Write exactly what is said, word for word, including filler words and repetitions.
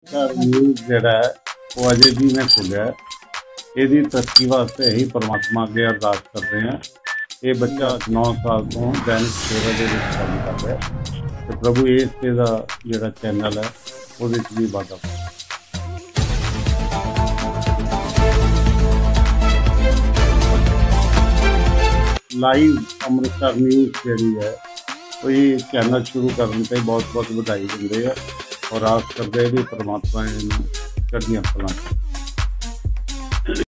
Sir news ਜਿਹੜਾ ਹੈ ਉਹ ਅਜੇ ਜੀ ਮੈਂ ਖੋਲ੍ਹਿਆ ਹੈ। ਇਹਦੀ ਤਰੱਕੀ ਵਾਸਤੇ ਹੀ ਪਰਮਾਤਮਾ ਅੱਗੇ ਅਰਦਾਸ ਕਰਦੇ ਹਾਂ। ਇਹ ਬੱਚਾ ਨੌ ਸਾਲ ਤੋਂ ਦੈਨਿਕ ਸੇਵਾ ਦੇ ਵਿੱਚ ਕੰਮ ਕਰ ਰਿਹਾ ਤੇ ਪ੍ਰਭੂ ਇਸ ਦਾ ਜਿਹੜਾ ਚੈਨਲ ਹੈ ਉਹਦੇ 'ਚ ਵੀ ਵਾਧਾ ਪਾਵੇ। ਲਾਈਵ ਅੰਮ੍ਰਿਤਸਰ ਨਿਊਜ਼ ਜਿਹੜੀ ਹੈ ਉਹ ਇਹ ਚੈਨਲ ਸ਼ੁਰੂ ਕਰਨ ਤੇ ਬਹੁਤ ਬਹੁਤ ਵਧਾਈ ਦਿੰਦੇ ਆ और आस करते भी परमात्मा चढ़िया फलां।